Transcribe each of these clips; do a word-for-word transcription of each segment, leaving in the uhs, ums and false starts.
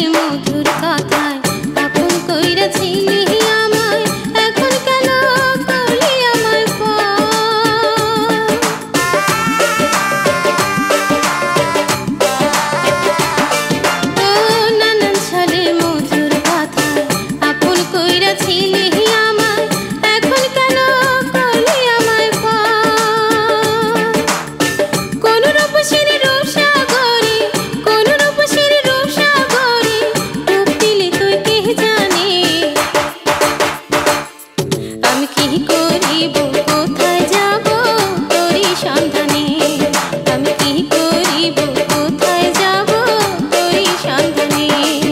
মধুর কথায় আপন কইরাছিলি আমায়, এখন কেন করলি আমায় পর? ও নানান সালে মধুর কথায় আপন কইরাছিলি আমায়, এখন কেন করলি আমায় পর? কোন রূপসীর রূপ সাগরে, কোন রূপসীর রূপ সাগরে ডুব দিলি তুই কে জানে। আমি কি করিব কোথায় যাব তোরই সন্ধানে, আমি কি করিব কোথায় যাব তোরই সন্ধানে।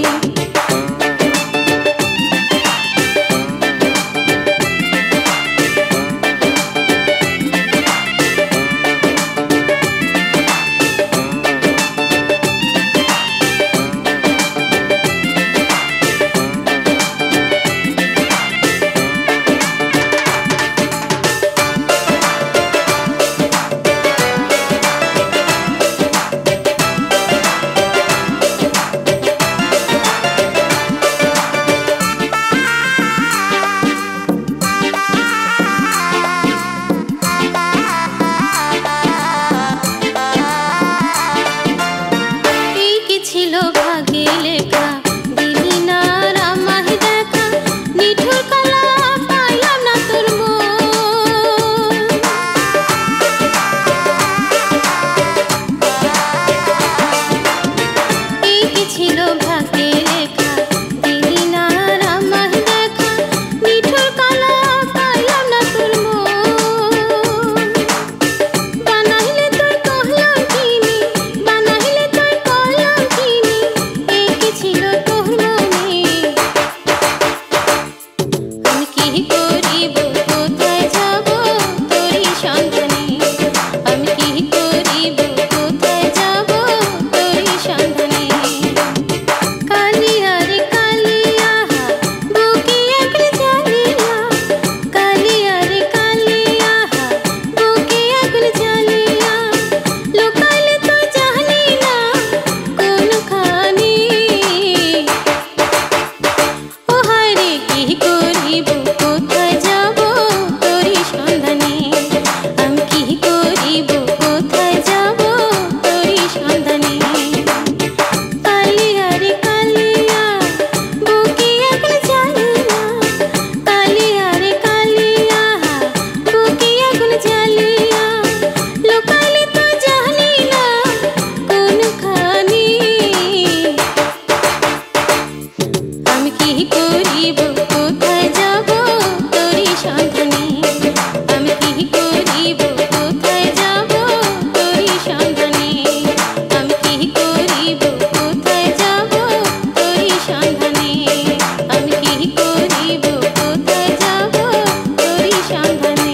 এই কি ছিল ভাগে লেখা, দিলি না আর আমায় দেখা, নিঠুর কালা পাইলাম না তোর মন। এই কি ছিল ভাগে লেখা, দিলি না আর আমায় দেখা, নিঠুর কালা পাইলাম না তোর মন। বানাইলে তুই কহলাম কিনি, বানাইলে তুই কহলাম কিনি, এই কি ছিল তোর মনে। আমি কি করিব কোথায় যাব তোরই সন্ধানে, আমি কি করিব কোথায় যাব তোরই সন্ধানে। কালিয়া রে কালিয়া বুকে আগুন জ্বালিয়া, কালিয়া রে কালিয়া বুকে আগুন জ্বালিয়া, লুকাইলে তুই জানি না কোনখানে। ও হায় রে কি করিব কোথায় যাব তোরই সন্ধানে, আমি কি করিব কোথায় যাব তোরই সন্ধানে। কালিয়া রে কালিয়া বুকে আগুন জ্বালিয়া, কালিয়া রে কালিয়া বুকে আগুন জ্বালিয়া, লুকাইলে তুই জানি না কোনখানে। আমি কি করিব কোথায় যাব তোরই সন্ধানে, আমি কি করিব কোথায় যাব তোরই সন্ধানে, আমি কি করিব কোথায় যাব তোরই সন্ধানে, আমি কি করিব কোথায় যাব তোরই সন্ধানে।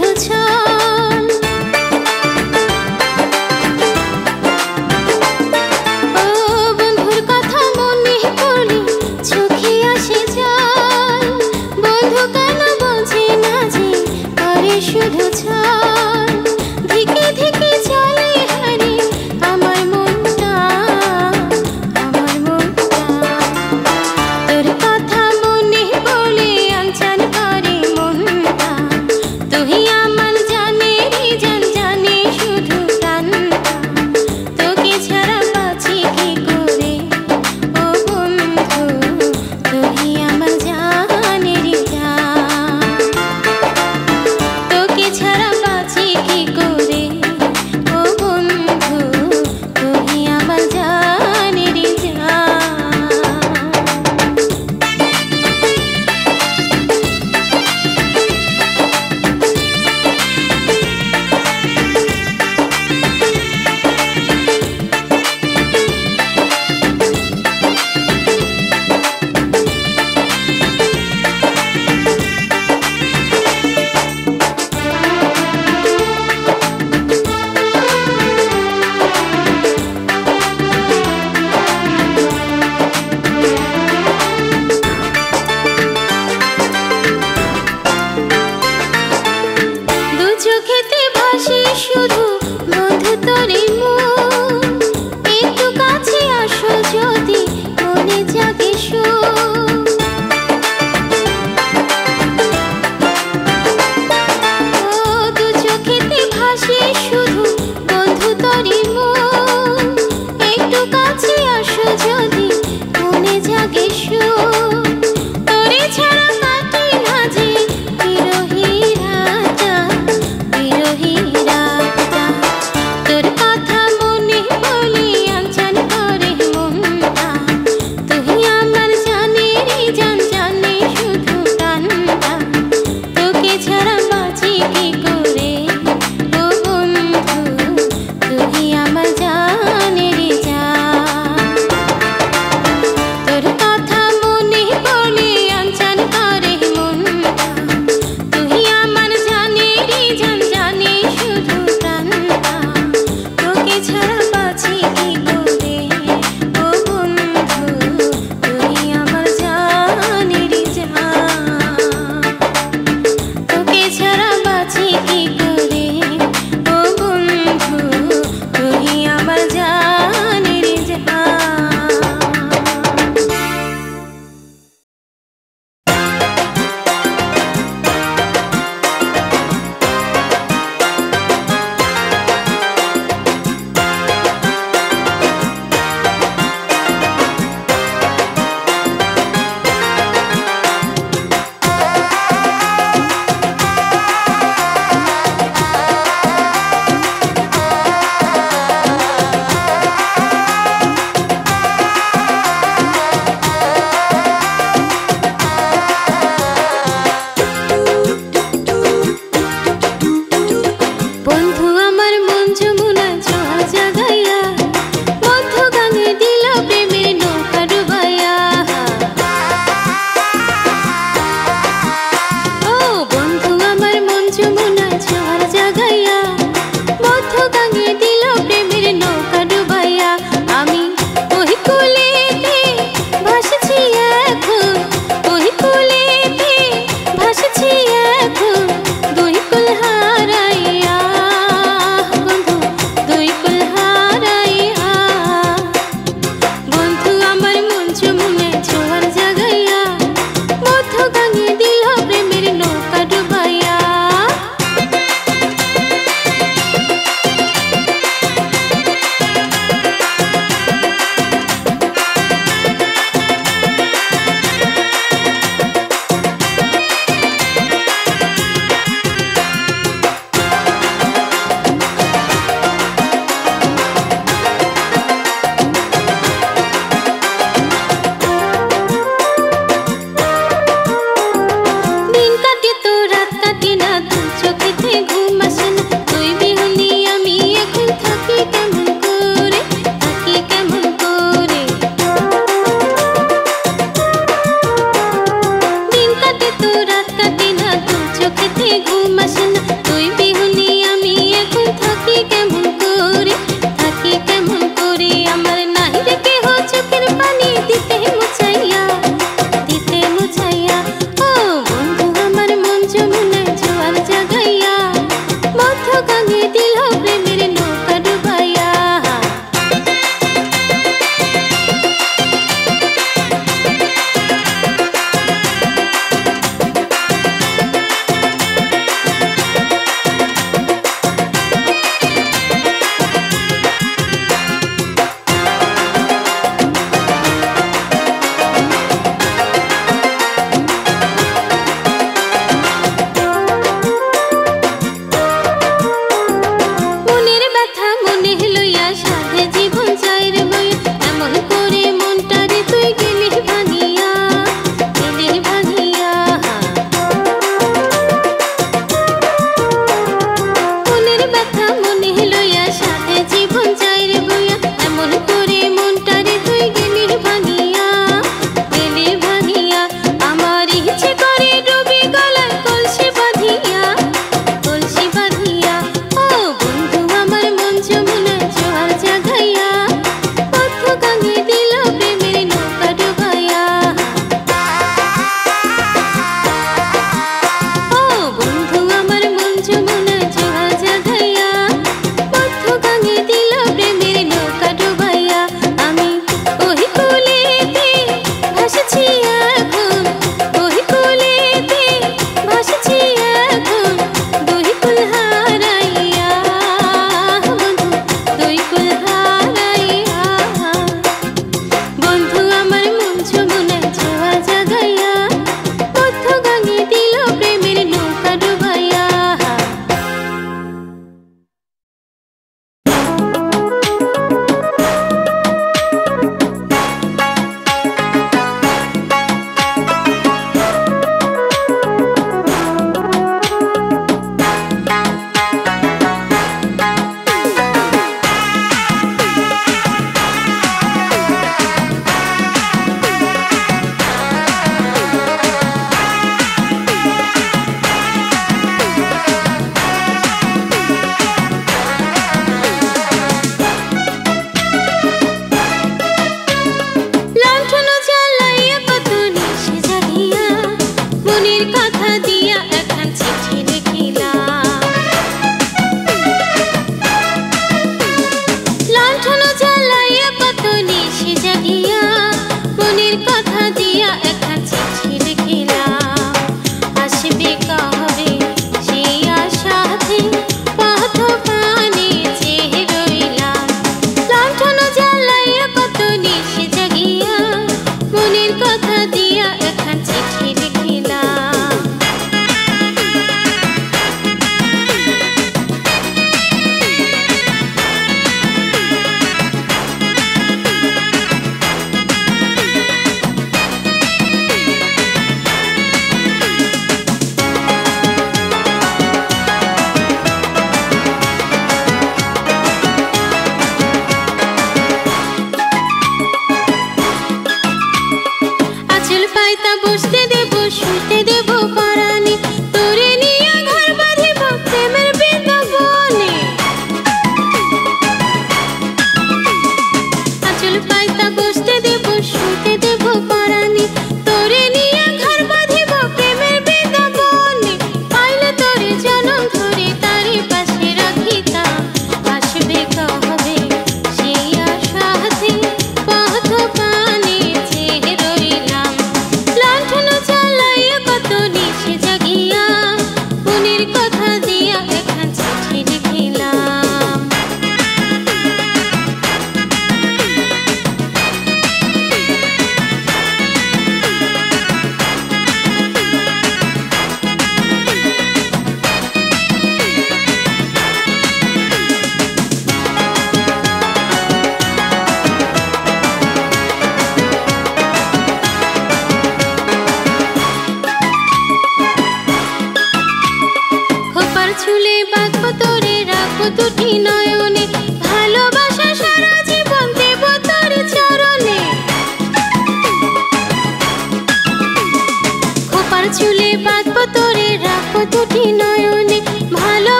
শুধু ছল। ও বন্ধুর কথা মনে পড়লে চোখে আসে জল। বন্ধু কেন বোঝে না যে করে শুধু ছল। ধিকে ধিকে চলে হারে আমার মনটা, আমার মনটা। তোর কথা মনে পড়লে আনচান করে মনটা। তুই আমার জানেরই জান, জানে শুধু প্রাণটা। তোকে ছাড়া বাঁচি কি করে ও বন্ধু, তুই আমার জানেরই জান। তোকে ছাড়া বাঁচি কি করে ও বন্ধু, তুই আমার জানেরই জান। দু চোখেতে ভাসে শুধু বন্ধু তোরে মন। একটু কাছে আসো যদি মনে জাগে সুখ। ও দু চোখেতে ভাসে শুধু বন্ধু তোরে মন। একটু কাছে আসো যদি মনে জাগে সুখ। তোরে ছাড়া কাটে না যে বিরহী রাত, বিরহী রাত।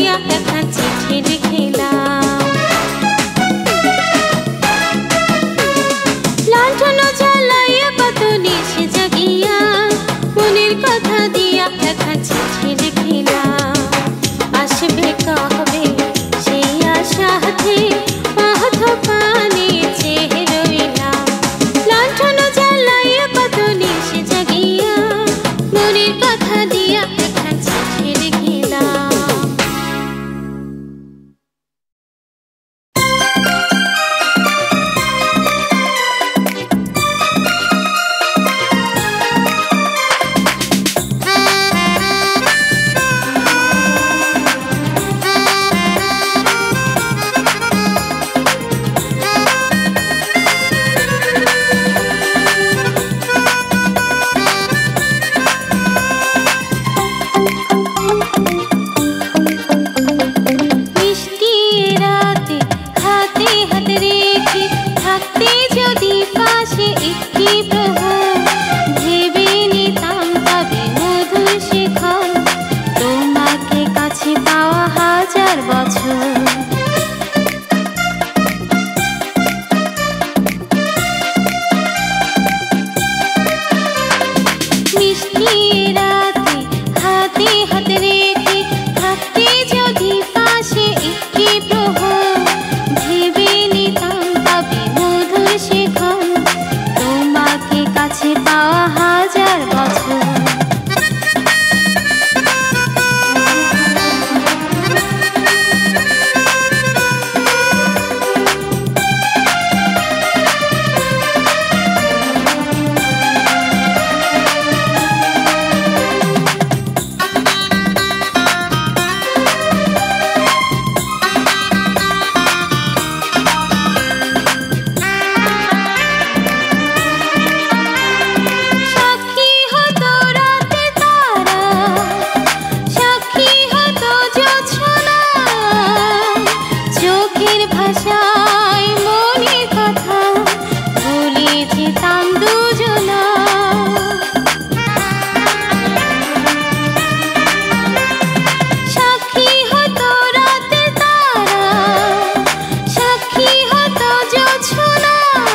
দিয়া একটা চিঠি লিখিলাম। লালটন জ্বালাইয়া কত নিশে জাগিয়া মনের কথা দিয়া একটা চিঠি লিখিলাম। আসবে কবে সেই আশাতে মাথা পানে চেয়ে রইলাম। লালটন জ্বালাইয়া কত নিশে জাগিয়া মনের কথা দিয়া একটা চিঠি লিখিলাম। মিষ্টি রাতে হাতে হাত রেখে থাকতে যদি পাশে একটি প্রহর ভেবে নিতাম তবে মধুর শিখন তোমাকে কাছে পাওয়া হাজার বছর। মিষ্টি রাতে হাতে হাত রেখে থাকতে যদি পাশে একটি প্রহর ভেবে নিতাম তবে মধুর শিখন তোমাকে কাছে পাওয়া হাজার বছর। সাক্ষী হতো রাতে তারা, সাক্ষী হতো জোছনা, চোখের ভাষায় মনের কথা ভুলে যেতাম দুজনা। সাক্ষী হতো রাতে তারা, সাক্ষী হতো জোছনা,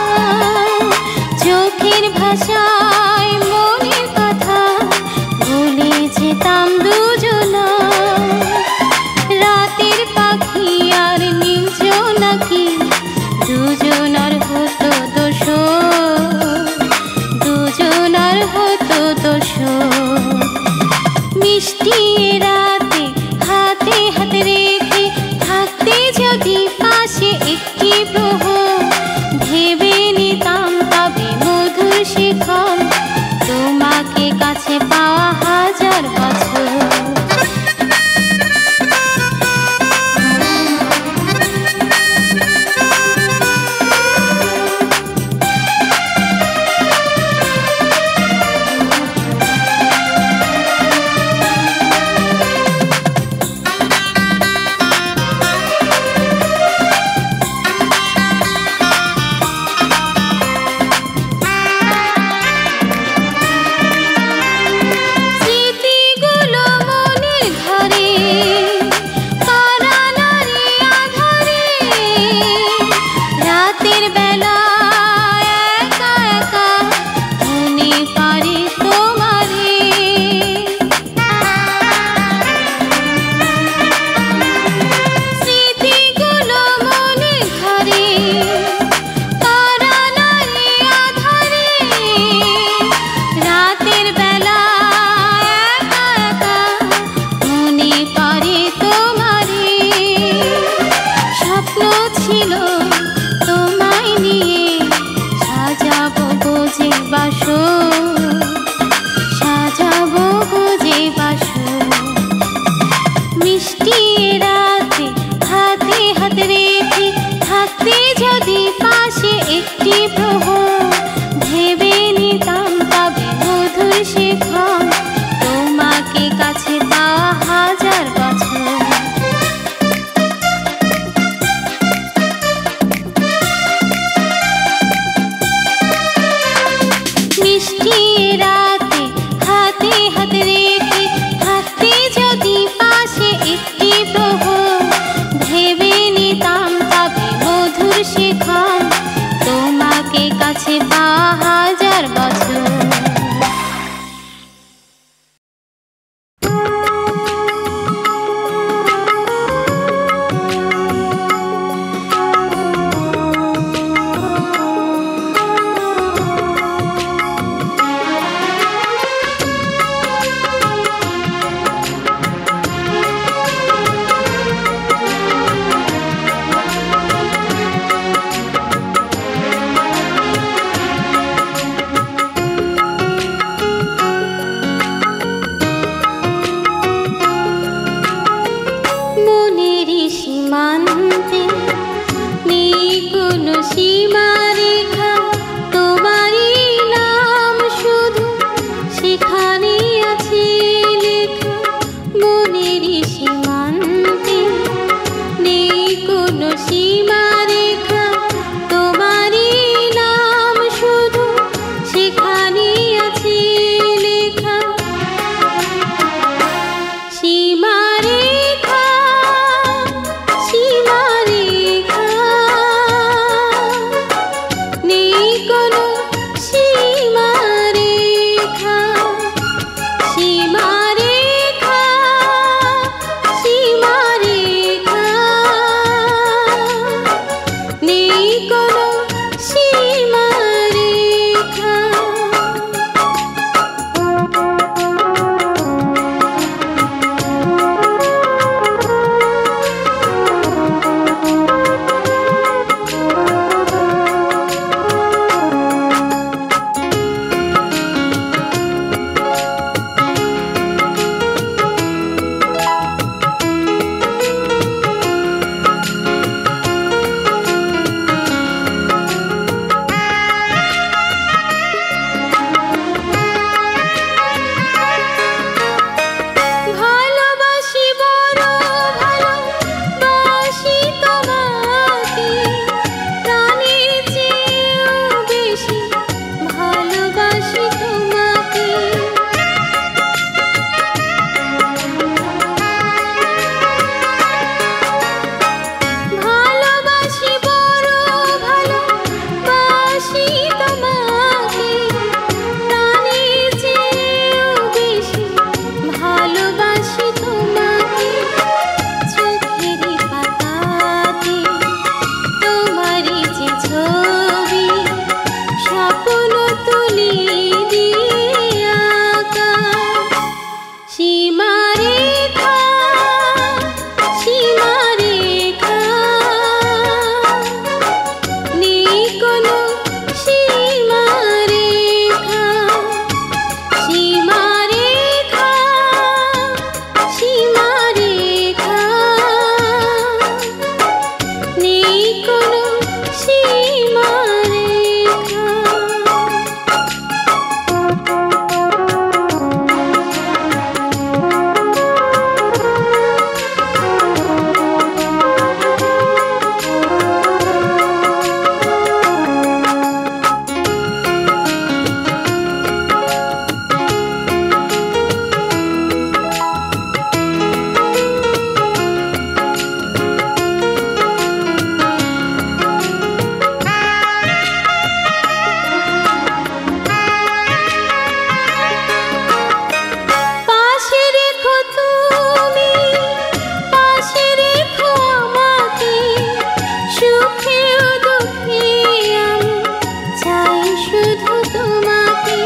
চোখের ভাষায় মনের কথা ভুলে যেতাম দুজনা। রাতের পাখি আর নীল জোনাকি দুজনার হতো দোষর, দুজনার হতো দোষর। মিষ্টি রাতে হাতে হাতে রেখে থাকতে যদি পাশে একটি প্রহর ভেবে নিতাম তবে মধুর শিখন তোমাকে কাছে পাওয়া হাজার বছর। আছে লেখা মনেরই সীমান্তে, নেই কোনো সীমারেখা, তোমারই নাম শুধু সেখানে আছে লেখা। সীমারেখা সীমারেখা নেই কোনো সীমারেখা। সীমারেখা সীমারেখা নেই কোনো সীমারেখা। ভালোবাসি বড় ভালোবাসি তোমাকে, প্রাণের চেয়েও বেশি ভালোবাসি তোমাকে। ভালোবাসি বড় ভালোবাসি তোমাকে, প্রাণের চেয়েও বেশি ভালোবাসি তোমাকে। চোখেরই পাতাতে তোমারই যে ছবি, স্বপ্ন তুলি দিয়ে আঁকা। সীমারেখা সীমারেখা নেই কোনো সীমারেখা। সীমারেখা সীমারেখা নেই কোনো সীমারেখা। পাশে রেখো তুমি, পাশে রেখো আমাকে, সুখে ও দুঃখে আমি চাই শুধু তোমাকে।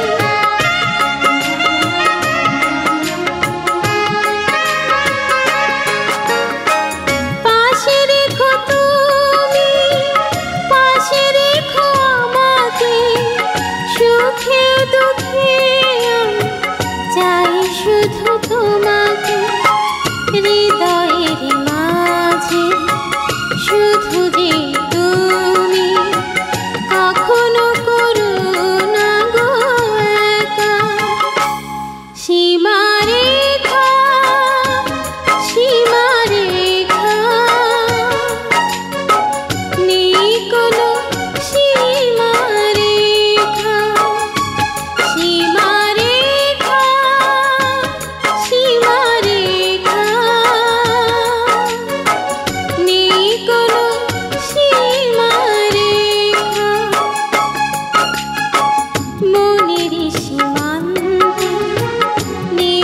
পাশে রেখো তুমি, পাশে রেখো আমাকে, সুখে ও দুঃখে আমি চাই শুধু তোমাকে। হৃদয়ের মাঝে শুধু যে তুমি, কখনো করো না গো একা। সীমারেখা সীমারেখা নেই কোনো সীমারেখা। সীমারেখা সীমারেখা নেই কোনো সীমারেখা। মনেরই সীমান্তে নেই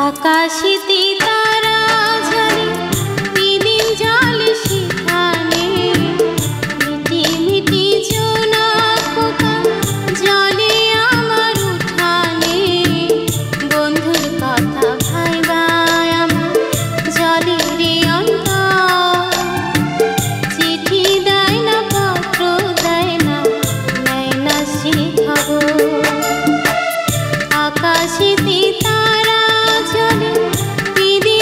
আকাশেতে তারা ঝরে দিদিন জলে সেখানে মিটি মিটি জোনাক পোকা জলে আমার উঠানে বন্ধুর কথা ভাইবা আমার জলে রে অন্তর চিঠি দেয় না পত্র দেয় না নেয় না সে খবর আকাশেতে তারা ঝরে দিদি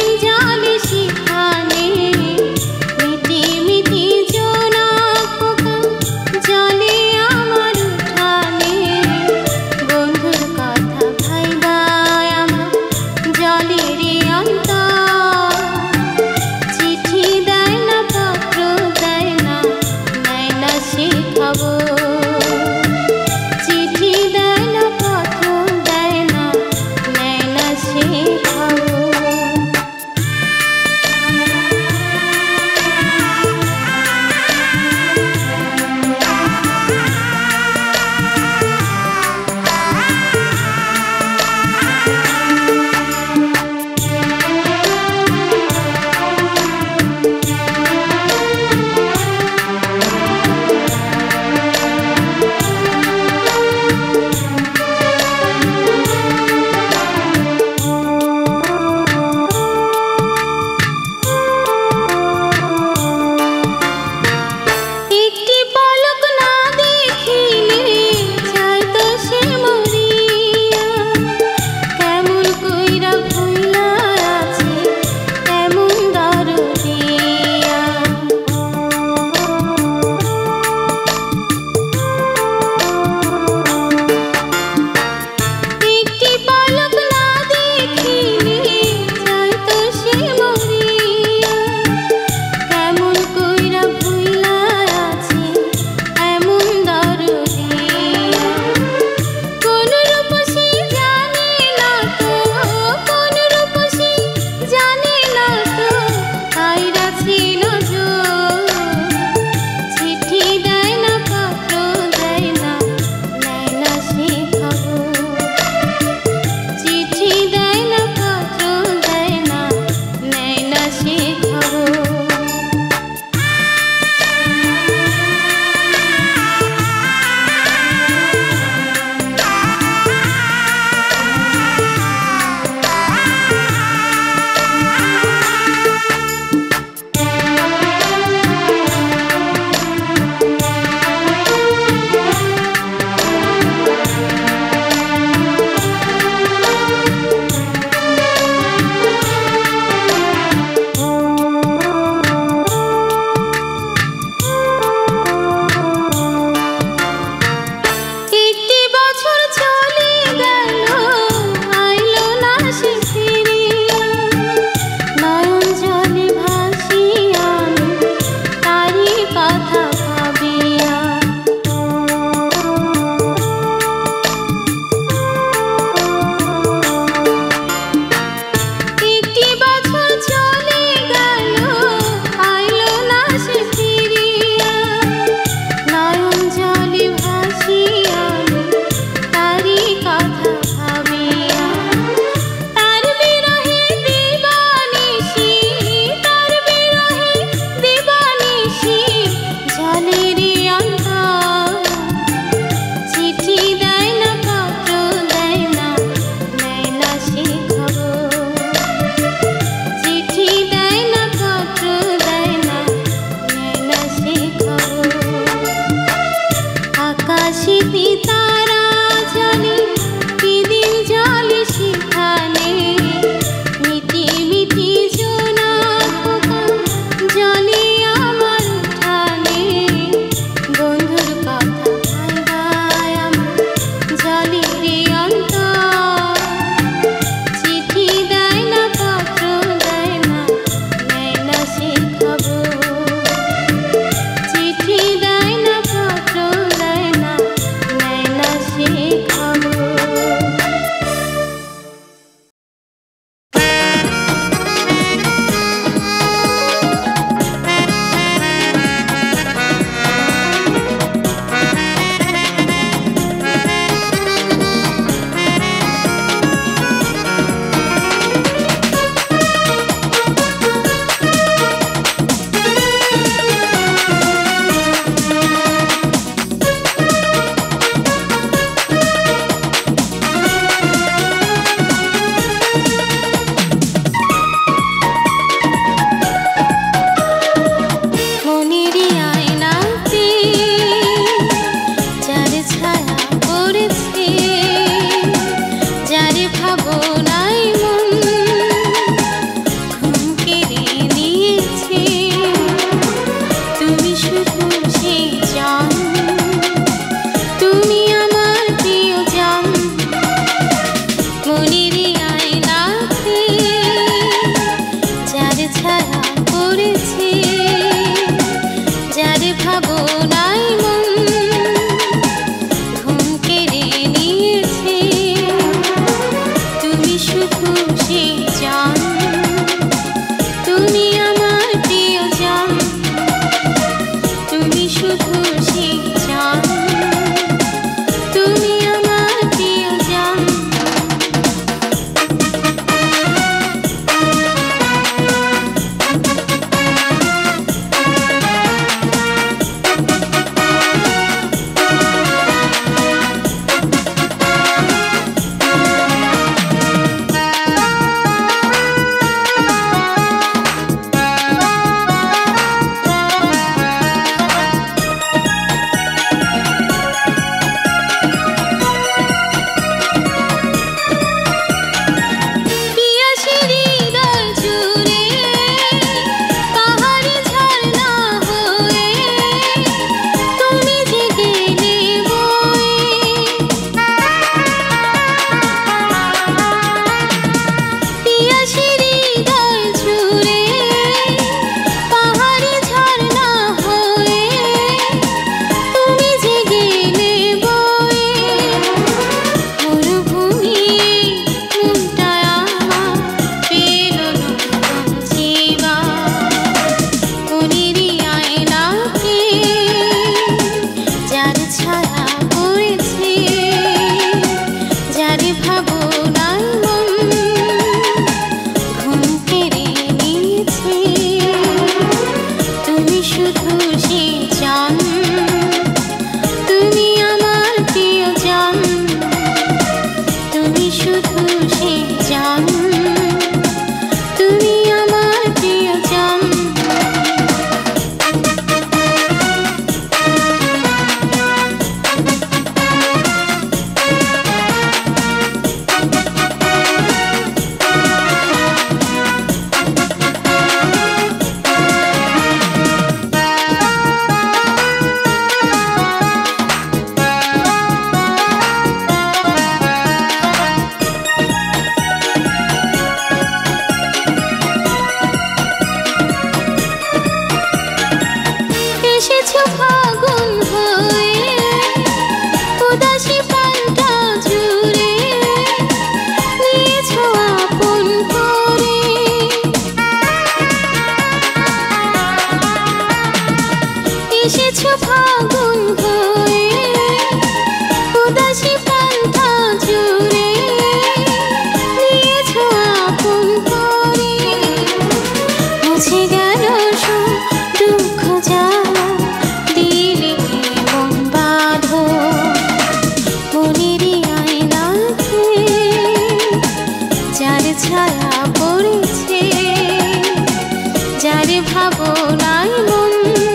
যারে ভাবনায় মন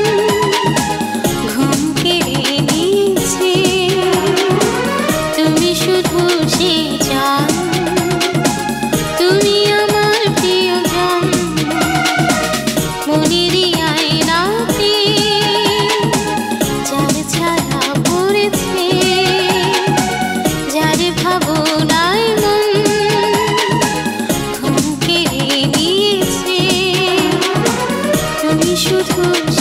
ঘুম কেড়ে নিয়েছে, তুমি শুধু সে চান, তুমি আমার প্রিয়জন। মনেরই আয়নাতে যার ছায়া পড়েছে, যারে ভাবনায় মন ঘুম কেড়ে নিয়েছে, তুমি শুধু